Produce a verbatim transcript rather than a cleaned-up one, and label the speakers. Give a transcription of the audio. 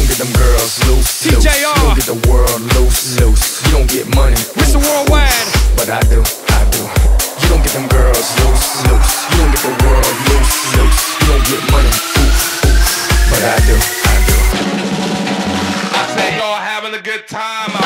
Speaker 1: don't get them girls loose,
Speaker 2: T J R.
Speaker 1: loose. You don't get the world loose, loose. You don't get money,
Speaker 2: Mister Worldwide.
Speaker 1: but I do, I do. You don't get them girls loose, loose. You don't get the world loose, loose. You don't get money, oof, oof. But I do, I do.
Speaker 3: I say y'all having a good time.